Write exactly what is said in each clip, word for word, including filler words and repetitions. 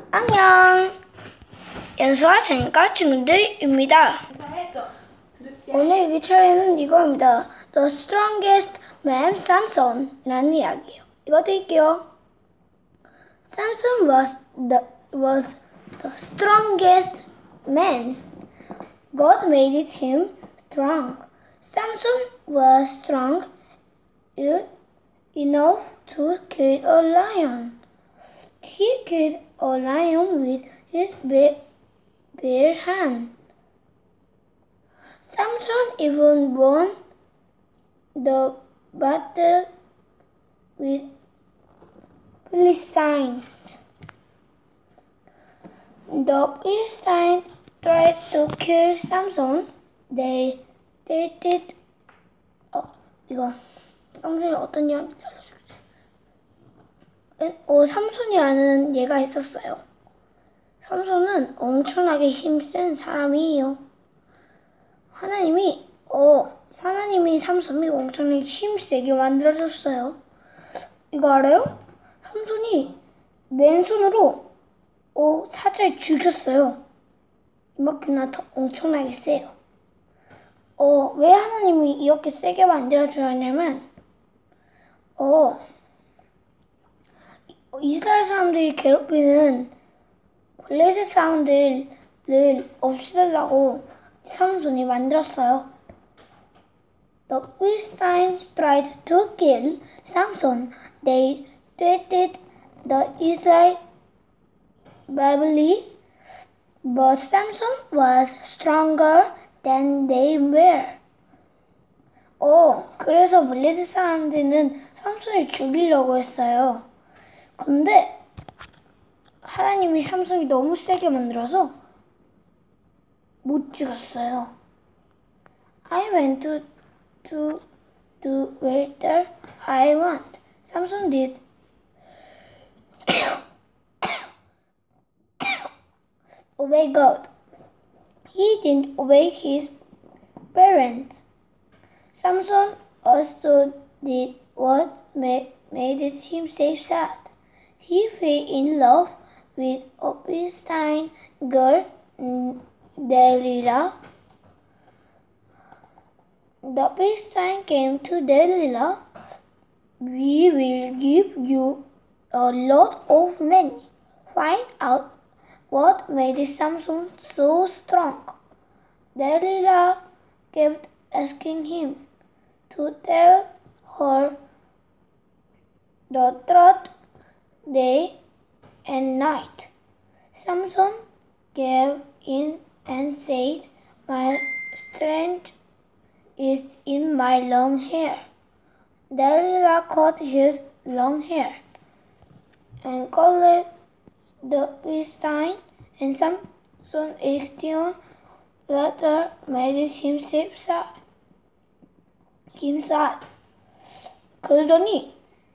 안녕. 연수와 재니까 친구들입니다. 오늘 여기 차례는 이거입니다. The strongest man Samson 이라는 이야기예요. 이거 드릴게요. Samson was the, was the strongest man. God made him strong. Samson was strong enough to kill a lion. He killed a lion with his bare, bare hand. Samson even won the battle with Philistines. The Philistines tried to kill Samson. They, they did. 어, 이거 삼손이 어떤 이야기인지 알려줄게. 어, 삼손이라는 얘가 있었어요. 삼손은 엄청나게 힘센 사람이에요. 하나님이 어 하나님이 삼손이 엄청나게 힘세게 만들어줬어요. 이거 알아요? 삼손이 맨손으로 어 사자를 죽였어요. 이만큼이나 더 엄청나게 세요. 어, 왜 하나님이 이렇게 세게 만들어주었냐면 어 이스라엘 사람들이 괴롭히는 블레셋 사람들을 없애려고 삼손이 만들었어요. The Philistines tried to kill Samson. They treated the Israel badly, but Samson was stronger than they were. 어, 그래서 블레셋 사람들은 삼손을 죽이려고 했어요. 근데 하나님이 삼손이 너무 세게 만들어서 못 죽였어요. I went to to do whatever I want. 삼손 did obey God. He didn't obey his parents. Samson also did what made him sad. He fell in love with a Philistine girl, Delilah. The Philistine came to Delilah. We will give you a lot of money. Find out what made Samson so strong. Delilah kept asking him to tell her the truth day and night. Samson gave in and said, "My strength is in my long hair." Delilah cut his long hair and called the Philistine, and Samson eighteen later made him sad. him sad. 그러더니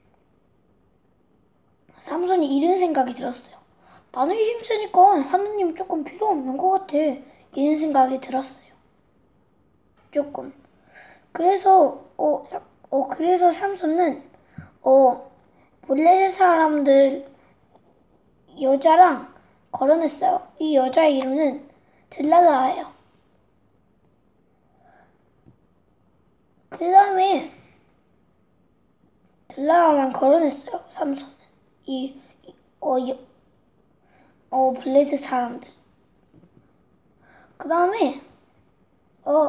삼손이 이런 생각이 들었어요. 나는 힘쓰니까 하느님 조금 필요 없는 것 같아. 이런 생각이 들었어요. 조금. 그래서 어, 어 그래서 삼손은 어 블레셋 사람들 여자랑 걸어냈어요. 이 여자의 이름은 들랄라예요. 그 다음에 들랄라랑 걸어냈어요. 삼손은 이 어 어 블레셋 사람들. 그 다음에 어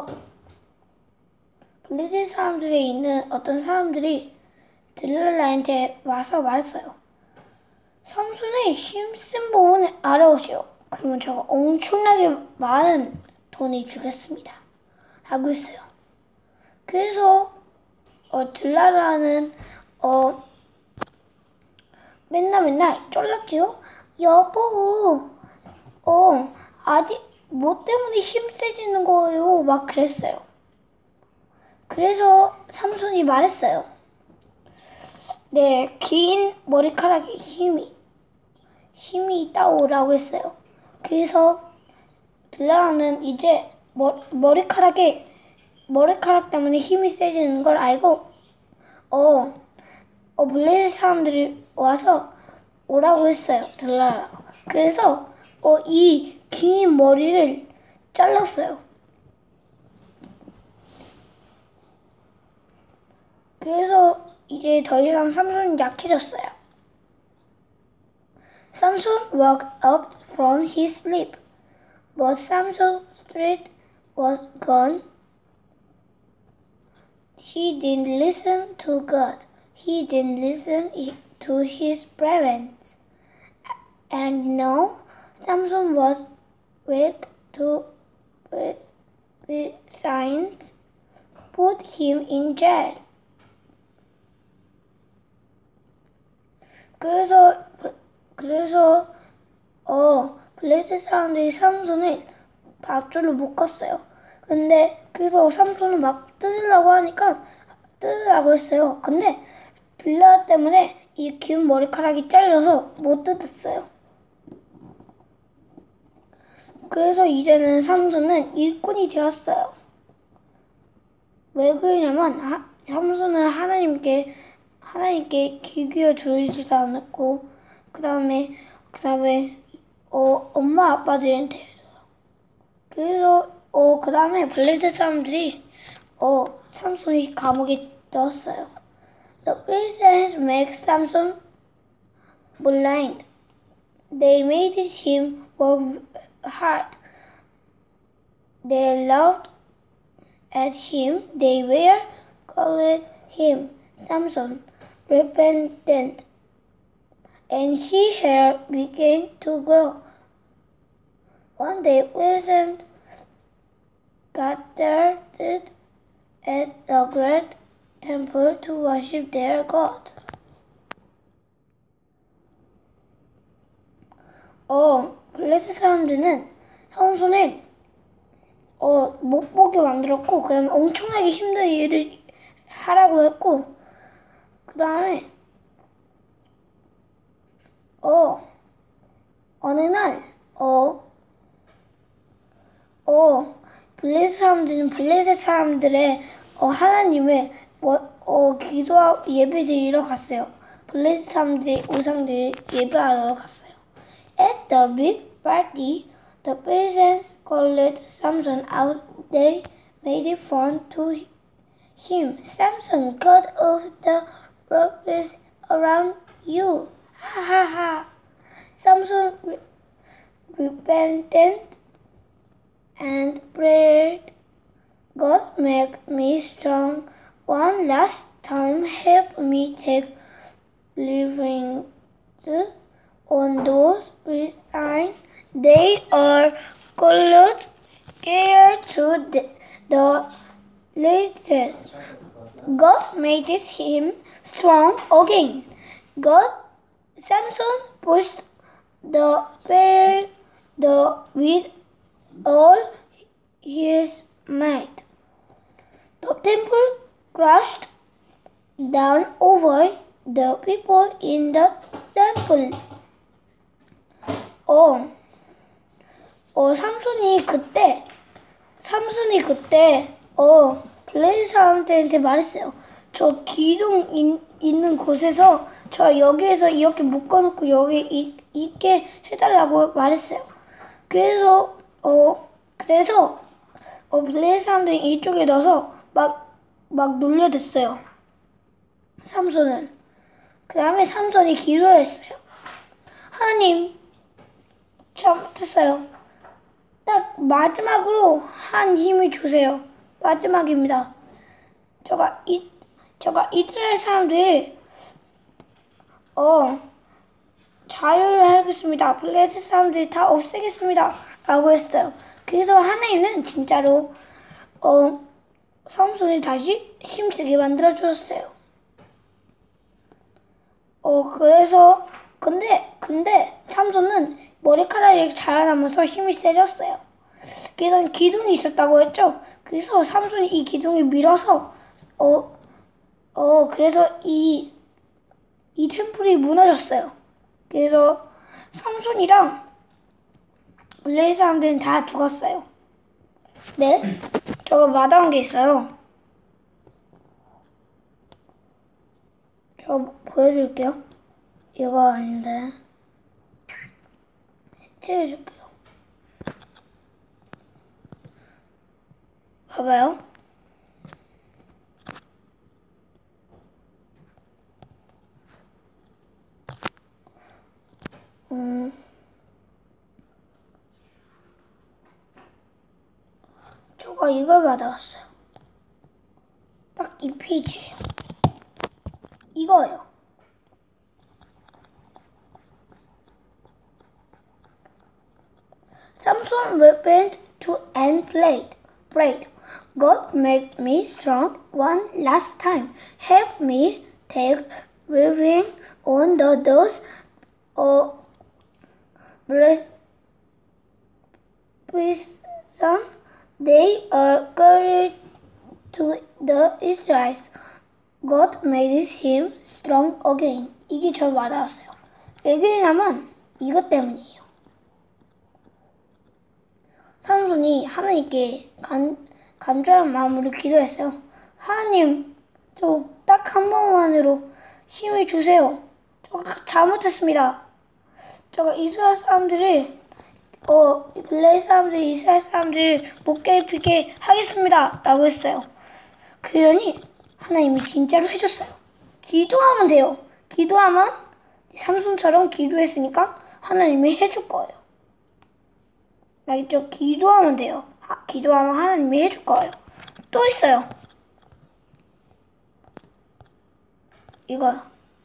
블레셋 사람들에 있는 어떤 사람들이 들랄라한테 와서 말했어요. 삼손의 힘쓴 부분을 알아오시오. 그러면 제가 엄청나게 많은 돈을 주겠습니다. 라고 했어요. 그래서 어, 들랄라는 어, 맨날 맨날 쫄랐지요. 여보, 어, 아직 뭐 때문에 힘세지는 거예요? 막 그랬어요. 그래서 삼손이 말했어요. 네, 긴 머리카락에 힘이 힘이 있다오라고 했어요. 그래서 들랄라는 이제 머, 머리카락에 머리카락 때문에 힘이 세지는 걸 알고 어, 어 블레셋 사람들이 와서 오라고 했어요. 들라라고. 그래서 어, 이 긴 머리를 잘랐어요. 그래서 이제 더 이상 삼손은 약해졌어요. Samson woke up from his sleep, but Samson's strength was gone. He didn't listen to God. He didn't listen to his parents. And now Samson was weak to signs put him in jail. 그래서 그래서 어 블레셋 사람들이 삼손을 밧줄로 묶었어요. 근데 그래서 삼손을 막 뜯으려고 하니까 뜯으라고 했어요. 근데 빌라 때문에 이 긴 머리카락이 잘려서 못 뜯었어요. 그래서 이제는 삼손은 일꾼이 되었어요. 왜 그러냐면 하, 삼손은 하나님께 하나님께 귀 기울여 주지도 않았고 그 다음에 그 다음에 어 엄마 아빠들한테 그래서 어 그 다음에 블레셋 사람들이 어 삼손이 감옥에 넣었어요. The prisoners make Samson blind. They made him work hard. They laughed at him. They were called him Samson, repentant, and his hair began to grow. One day, peasants gathered at the great temple to worship their God. 어, 블레셋 사람들은 삼손을 어, 못 보게 만들었고, 그 다음에 엄청나게 힘든 일을 하라고 했고, 그 다음에, 어, 어느 날, 어, 어, 블레셋 사람들은 블레셋 사람들의 어, 하나님을 뭐, 어, 기도하고 예배드리러 갔어요. 블레셋 사람들이 우상들 예배하러 갔어요. At the big party, the peasants called Samson out. They made fun to him. Samson, God of the robbers around you. Ha ha ha. Samson re- repented and prayed, God, make me strong. One last time, help me take living on those signs. They are called care to the, the latest. God made him strong again. God, Samson pushed the bear the with all his might. The temple crashed down over the people in the temple. 어, 어, 삼손이 그때, 삼손이 그때, 어, 블레셋 사람들한테 말했어요. 저 기둥 인, 있는 곳에서, 저 여기에서 이렇게 묶어놓고 여기 이, 있게 해달라고 말했어요. 그래서, 어, 그래서, 어, 블레셋 사람들이 이쪽에 넣어서 막, 막 놀려댔어요. 삼손을. 그 다음에 삼손이 기도했어요. 하나님, 잘못했어요. 딱 마지막으로 한 힘을 주세요. 마지막입니다. 저가 이 저가 이스라엘 사람들을 어 자유를 하겠습니다. 블레셋 사람들이 다 없애겠습니다. 라고 했어요. 그래서 하나님은 진짜로 어 삼손을 다시 힘쓰게 만들어 주셨어요. 어 그래서 근데 근데 삼손은 머리카락이 자라나면서 힘이 세졌어요. 그래서 기둥이 있었다고 했죠. 그래서 삼손이 이 기둥을 밀어서 어, 어 그래서 이, 이 템플이 무너졌어요. 그래서 삼손이랑 블레셋 사람들은 다 죽었어요. 네, 저거 마다한 게 있어요. 저 보여줄게요. 이거 아닌데. 삭제해줄게요. 봐봐요. 음, 제가 이걸 받아왔어요. 딱 이 페이지예요. 이거예요. Samson repent to and played, prayed. God make me strong one last time. Help me take revenge on the those uh, bless prison they are carried to the Israelites. God made him strong again. 이게 저 와닿았어요. 왜 그러냐면 이것 때문이에요. 삼손이 하나님께 간, 간절한 마음으로 기도했어요. 하나님, 저 딱 한 번만으로 힘을 주세요. 저 잘못했습니다. 제가 이스라엘 사람들을, 어, 블레 사람들, 이스라엘 사람들을 못 괴롭히게 하겠습니다. 라고 했어요. 그러니 하나님이 진짜로 해줬어요. 기도하면 돼요. 기도하면 삼손처럼 기도했으니까 하나님이 해줄 거예요. 알겠죠? 기도하면 돼요. 하, 기도하면 하나님이 해줄 거예요. 또 있어요. 이거요.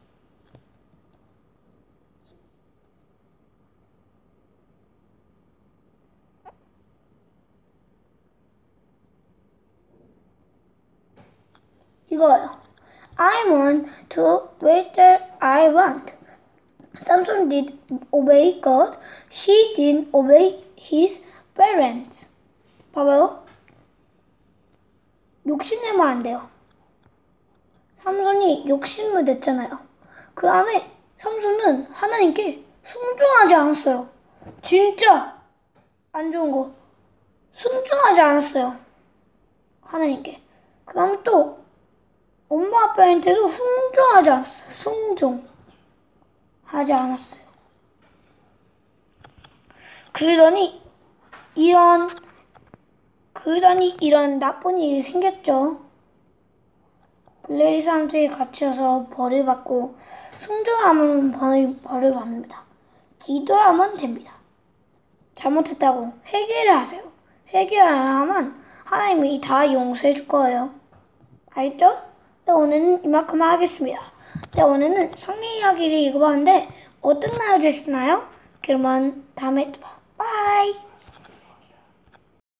이거요. I want to whether I want. Samson did obey God. He didn't obey his parents. 봐봐요. 욕심내면 안 돼요. 삼손이 욕심을 냈잖아요. 그 다음에 삼손은 하나님께 순종하지 않았어요. 진짜 안 좋은 거. 순종하지 않았어요. 하나님께. 그 다음에 또 엄마 아빠한테도 순종하지 않았어요. 순종하지 않았어요. 그러더니 이런 그러더니 이런 나쁜 일이 생겼죠. 블레이 사람들이 갇혀서 벌을 받고 순종하면 벌을, 벌을 받습니다. 기도를 하면 됩니다. 잘못했다고 회개를 하세요. 회개를 안 하면 하나님이 다 용서해 줄 거예요. 알겠죠? 네, 오늘은 이만큼 하겠습니다. 네, 오늘은 성경 이야기를 읽어봤는데 어떤 나요, 됐나요? 그러면 다음에 또 봐. 바이.